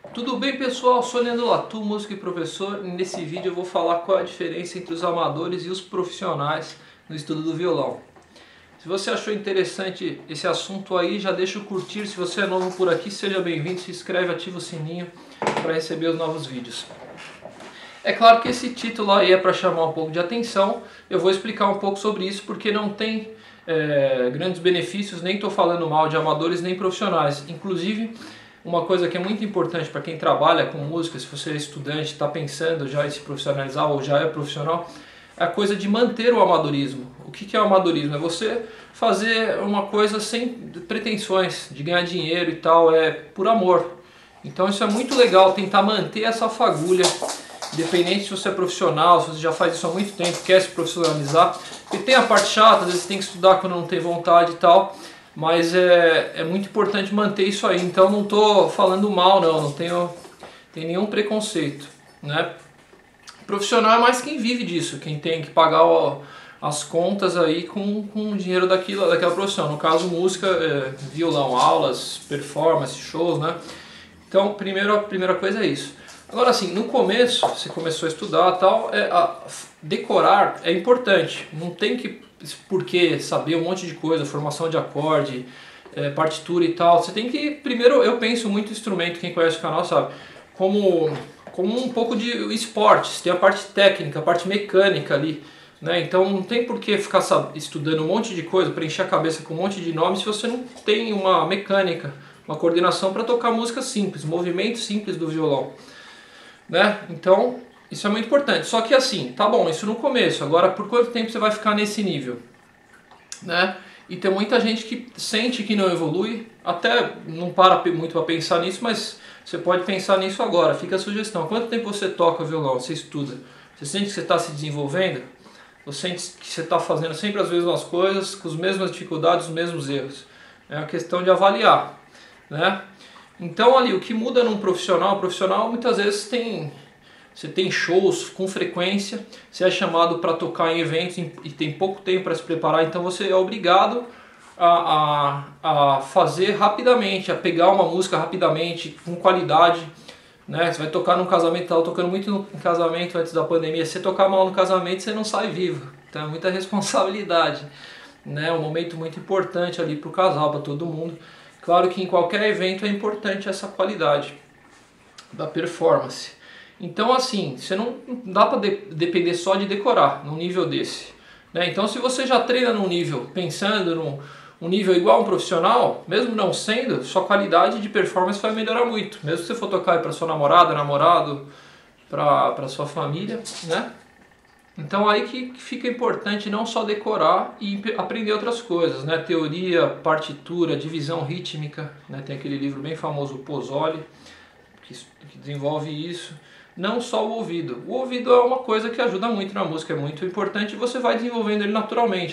Tudo bem, pessoal? Sou Leandro Latu, músico e professor, e nesse vídeo eu vou falar qual é a diferença entre os amadores e os profissionais no estudo do violão. Se você achou interessante esse assunto aí, já deixa o curtir. Se você é novo por aqui, seja bem-vindo, se inscreve, ativa o sininho para receber os novos vídeos. É claro que esse título aí é para chamar um pouco de atenção. Eu vou explicar um pouco sobre isso porque não tem grandes benefícios, nem estou falando mal de amadores nem profissionais. Inclusive, uma coisa que é muito importante para quem trabalha com música, se você é estudante, está pensando já em se profissionalizar ou já é profissional, é a coisa de manter o amadorismo. O que é o amadorismo? É você fazer uma coisa sem pretensões de ganhar dinheiro e tal, é por amor. Então isso é muito legal, tentar manter essa fagulha, independente se você é profissional, se você já faz isso há muito tempo, quer se profissionalizar. Porque tem a parte chata, às vezes tem que estudar quando não tem vontade e tal, mas é muito importante manter isso aí. Então não estou falando mal, não tem nenhum preconceito, né? Profissional é mais quem vive disso, quem tem que pagar as contas aí com o dinheiro daquela profissão. No caso, música, violão, aulas, performance, shows, né? Então, a primeira coisa é isso. Agora, assim, no começo, você começou a estudar e tal, decorar é importante. Não tem por que saber um monte de coisa, formação de acorde, partitura e tal. Você tem que, primeiro, eu penso muito instrumento, quem conhece o canal sabe, como um pouco de esportes. Tem a parte técnica, a parte mecânica ali, né? Então não tem por que ficar estudando um monte de coisa, preencher a cabeça com um monte de nomes se você não tem uma mecânica, uma coordenação para tocar música simples, movimento simples do violão, né? Então isso é muito importante. Só que assim, tá bom, isso no começo. Agora, por quanto tempo você vai ficar nesse nível, né? E tem muita gente que sente que não evolui, até não para muito para pensar nisso, mas você pode pensar nisso agora. Fica a sugestão. Quanto tempo você toca violão, você estuda? Você sente que você está se desenvolvendo? Você sente que você está fazendo sempre as mesmas coisas, com as mesmas dificuldades, os mesmos erros? É uma questão de avaliar, né? Então ali, o que muda num profissional, o profissional muitas vezes você tem shows com frequência, você é chamado para tocar em eventos e tem pouco tempo para se preparar, então você é obrigado a fazer rapidamente, a pegar uma música rapidamente, com qualidade, né? Você vai tocar num casamento, estava tocando muito em casamento antes da pandemia, se você tocar mal no casamento você não sai vivo, então é muita responsabilidade, né? É um momento muito importante ali para o casal, para todo mundo. Claro que em qualquer evento é importante essa qualidade da performance. Então assim, você não dá para depender só de decorar num nível desse, né? Então se você já treina num nível, pensando num nível igual a um profissional, mesmo não sendo, sua qualidade de performance vai melhorar muito. Mesmo se você for tocar para sua namorada, namorado, para sua família, né? Então aí que fica importante não só decorar e aprender outras coisas, né? Teoria, partitura, divisão rítmica, né? Tem aquele livro bem famoso, o Pozzoli, que desenvolve isso. Não só o ouvido. O ouvido é uma coisa que ajuda muito na música, é muito importante e você vai desenvolvendo ele naturalmente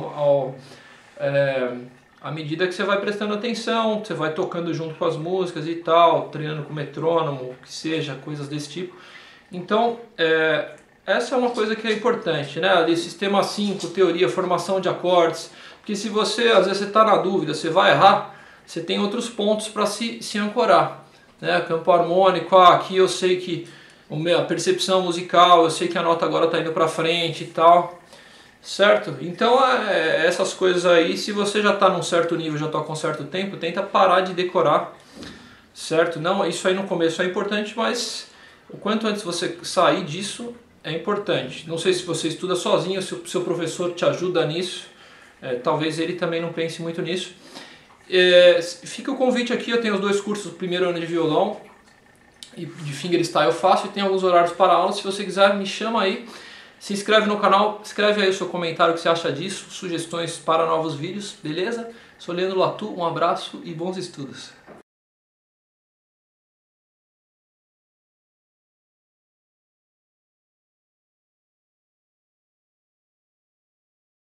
à medida que você vai prestando atenção, você vai tocando junto com as músicas e tal, treinando com metrônomo, que seja, coisas desse tipo. Então, essa é uma coisa que é importante, né? Ali, sistema 5, teoria, formação de acordes, porque se você, às vezes você está na dúvida, você vai errar, você tem outros pontos para se ancorar, né? Campo harmônico, aqui eu sei que a percepção musical, eu sei que a nota agora está indo para frente e tal, certo? Então essas coisas aí, se você já está num certo nível, já toca um certo tempo, tenta parar de decorar, certo? Não, isso aí no começo é importante, mas o quanto antes você sair disso é importante. Não sei se você estuda sozinho, se o seu professor te ajuda nisso, talvez ele também não pense muito nisso. Fica o convite aqui, eu tenho os dois cursos, o primeiro ano de violão e de fingerstyle eu faço, e tem alguns horários para aula. Se você quiser, me chama aí, se inscreve no canal, escreve aí o seu comentário, o que você acha disso, sugestões para novos vídeos, beleza? Sou Leandro Latu, um abraço e bons estudos.